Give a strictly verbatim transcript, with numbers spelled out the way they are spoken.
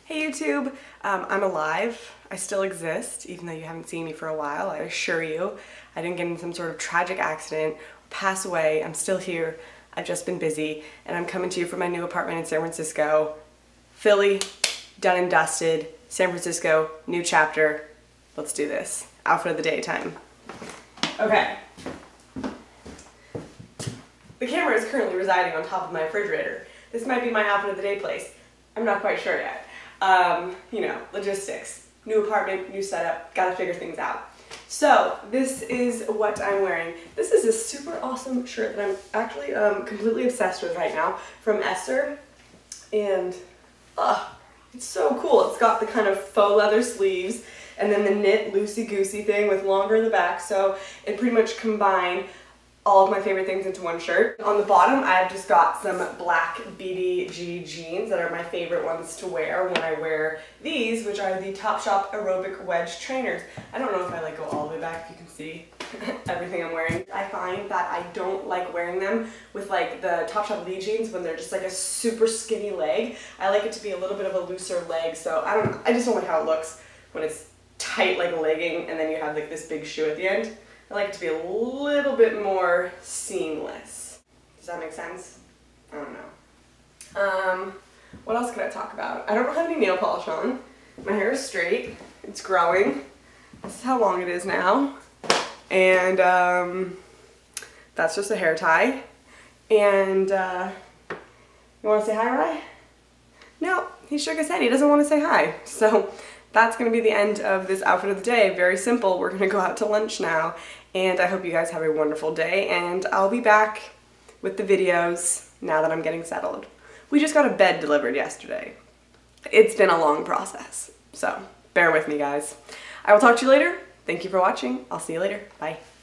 Hey YouTube, um, I'm alive. I still exist, even though you haven't seen me for a while, I assure you. I didn't get in some sort of tragic accident, pass away, I'm still here. I've just been busy, and I'm coming to you from my new apartment in San Francisco. Philly, done and dusted. San Francisco, new chapter. Let's do this. Outfit of the day time. Okay. The camera is currently residing on top of my refrigerator. This might be my outfit of the day place. I'm not quite sure yet. Um, you know, logistics. New apartment, new setup, gotta figure things out. So, this is what I'm wearing. This is a super awesome shirt that I'm actually um, completely obsessed with right now from Esther. And, uh, it's so cool. It's got the kind of faux leather sleeves and then the knit loosey-goosey thing with longer in the back, so it pretty much combined all of my favorite things into one shirt. On the bottom, I've just got some black B D G jeans that are my favorite ones to wear when I wear these, which are the Topshop aerobic wedge trainers. I don't know if I like go all the way back, if you can see everything I'm wearing. I find that I don't like wearing them with like the Topshop lead jeans when they're just like a super skinny leg. I like it to be a little bit of a looser leg, so I don't, I just don't like how it looks when it's tight like a legging and then you have like this big shoe at the end. I like it to be a little bit more seamless. Does that make sense? I don't know. Um, what else could I talk about? I don't have any nail polish on. My hair is straight. It's growing. This is how long it is now. And um, that's just a hair tie. And uh, you want to say hi, Rye? No, he shook his head. He doesn't want to say hi. So that's going to be the end of this outfit of the day. Very simple. We're going to go out to lunch now. And I hope you guys have a wonderful day. And I'll be back with the videos now that I'm getting settled. We just got a bed delivered yesterday. It's been a long process. So bear with me, guys. I will talk to you later. Thank you for watching. I'll see you later. Bye.